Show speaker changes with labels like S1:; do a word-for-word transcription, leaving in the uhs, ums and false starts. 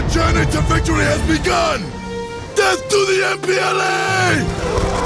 S1: journey to victory has begun! Death to the M P L A!